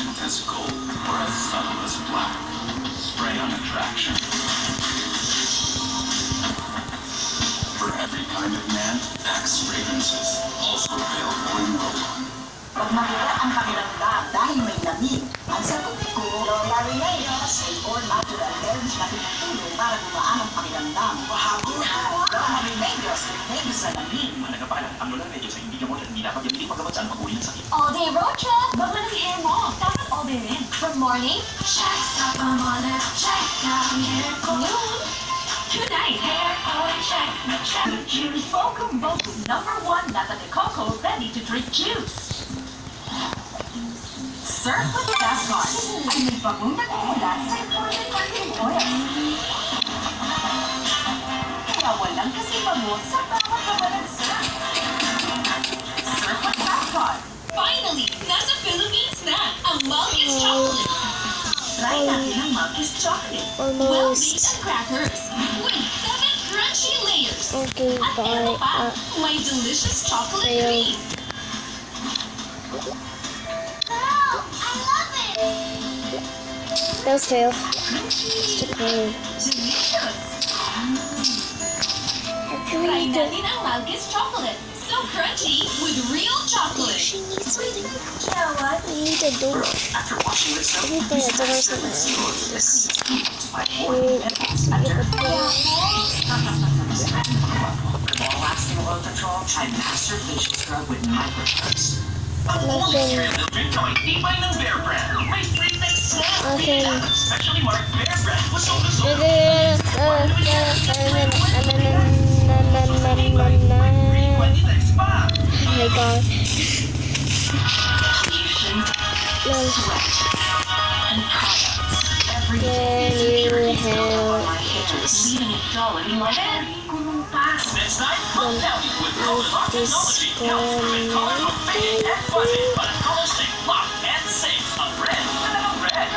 Agent as gold or as subtle as black. Spray on attraction. For every kind of man, Axe fragrances. Also available in roll-on. Pag mabigat ang pakiramdam dahil may lamig, ang sagot ko, Lola Rineas ay all natural herbs na pinatulong para gumaan ang pakiramdam. Pahabol! Lola Rineas, Rineas sa lamig. Malaga pa lang, ang Lola Rineas ay hindi gamot at hindi dapat gamitin paggamot sa anumang uri ng sakit. All day road trip. Bago ng hair mo. Dapat all day rin. From morning, check up on my left, check out hair. Noon, tonight, hair oil check. Check the juice. Focum Boku #1 Nata de Coco ready to drink juice. Surf with Gascon ay may bagong nagmumula sa important cooking oil. Kaya walang kasimangot sa bawat kabalang surf. Surf with Gascon. Finally, nasa Philippines na ang Malkis Chocolate. Try natin ang Malkis Chocolate. Well-baked Almost. and crackers with 7 crunchy layers. Okay, At meron pa, bye. may delicious chocolate Fail. cream. That was fail. Still playing. Delicious! Try natin ang Malkis Chocolate. So crunchy with real chocolate. She needs something. Kaya what? I need a door. After washing with soap, I need use the door Master somewhere. Rinse Your This. to buy I more need pimples to and get dirt. the door. For long-lasting oil control, try Master Facial Scrub with microscrubs. Nothing. Tibay ng Bear Brand. May free mix snack. Nothing. Specially marked Bear Brand with soda soap. Oh my god. No. And products. Every Can you help? leaving it dull and light. Kulong pa. Next time, come down with color This technology. Helps prevent color from fading and fuzzy, but colors stay locked and safe. A red, another red.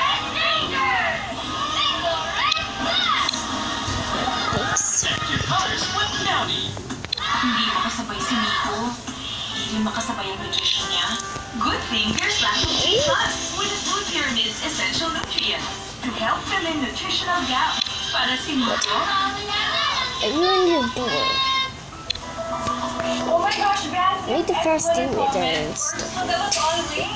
Thanks. Connect your colors with Downy. Hindi makasabay si Nico. Hindi makasabay ang nutrition niya. Good thing there's Lactose Plus with the Food Pyramid's essential nutrients to help fill in nutritional gaps. Para si Nico. I ruined your door. Oh my gosh, guys! I need to fast do it and stuff. That was all me.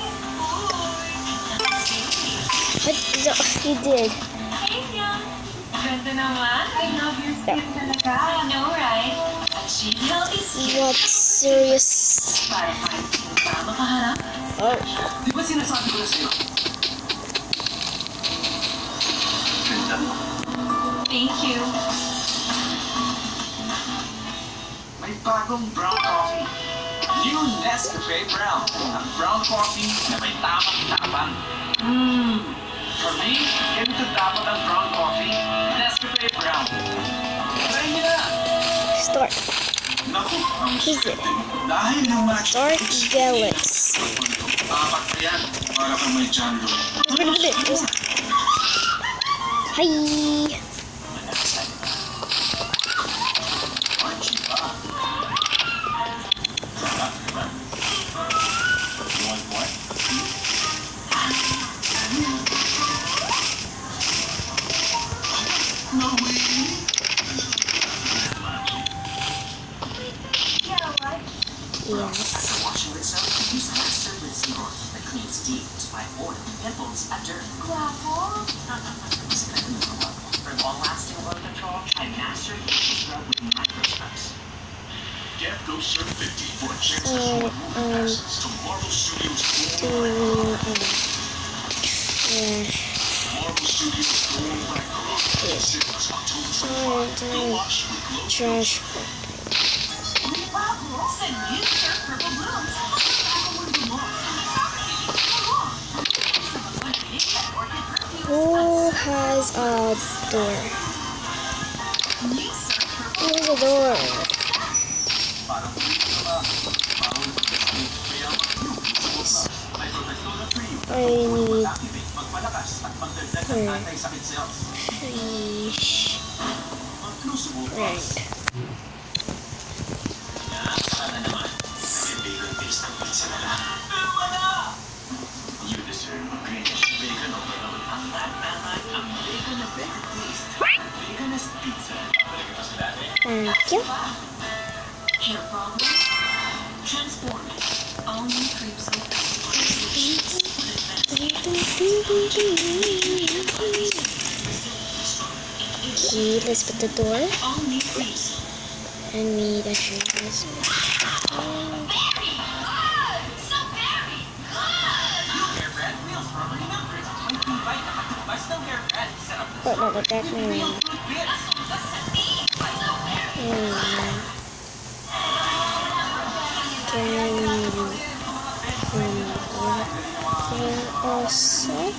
But no, you did. Hey, Young. Ganda naman. I love your skin talaga. I know, right? At she's healthy skin. What serious? Para fine skin para makaharap. Oh, Di ba sinasabi ko na sa'yo? Ganda mo. Thank you. May bagong brown coffee. New Nescafe Brown. Ang brown coffee na may tamang tapang. For me, ganito dapat ang brown coffee. Nescafe Brown. Try niyo na. start. Naku, ang Is it? dahil yung match. Dark Galax. Apat na yan. Para kang may jando. Hi. Archie ba? Sarap, diba? You want more? No way! Yes. After washing with soap, use Master Rinse Your that cleans deep to fight oil, pimples, and dirt. Guapo. For long-lasting oil control, try Master Facial Scrub with microscrubs. Get Go Surf 50 for a chance So, to score more passes to Marvel Studios Do Gold Marvel Studios Gold Ragnarok. Cinemas October 25. Go watch with Glow trash. Sa new Surf Purple Blooms. Who has a door? New Surf Purple. Who has a door? Parang free ka ba? Parang kaya may protection na free. I need Activate, magpalakas at magdagdag ng anti-sakit cells. fish. Mag-crucible Right. Sana naman, nag-bacon taste ng pizza nila. Pero wala! You deserve Thank you. Hair problems? Transform. All new cream soap. Okay, let's put the door. All new cream soap. And we actually this. Very good! So very good! New hair brand Wheels Rubbery Milkers. May tibay na matubas ng hair brand. Sarap na But sarap. not that Real one. fruit bits. Also.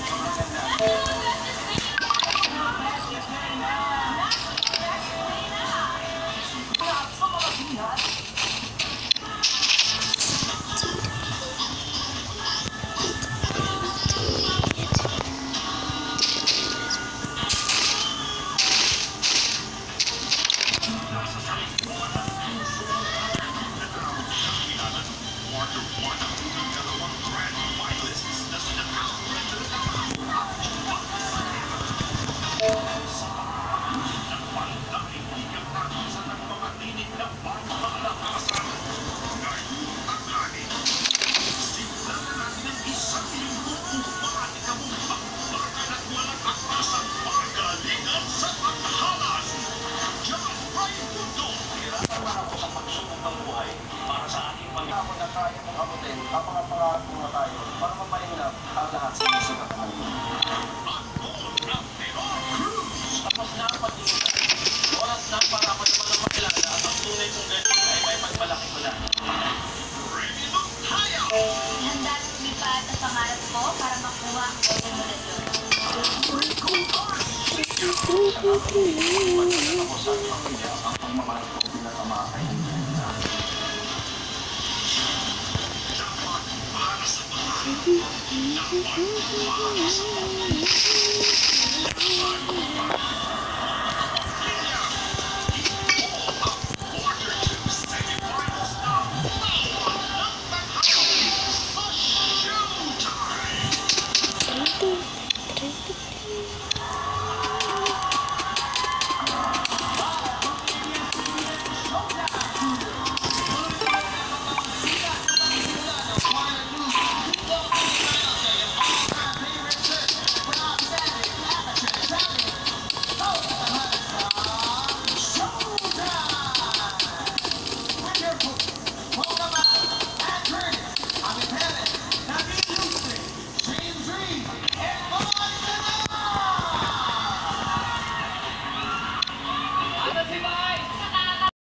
Tapos na ang pag-iingat. Oras na para ako naman ang makilala at ang tunay kong galing ay may pagmalaki ko na. Handa na lumipad ang pangarap ko para makuha ang golden medalyon. Ako sa pamilya, ang pagmamahal ko pinatama ay Thank you.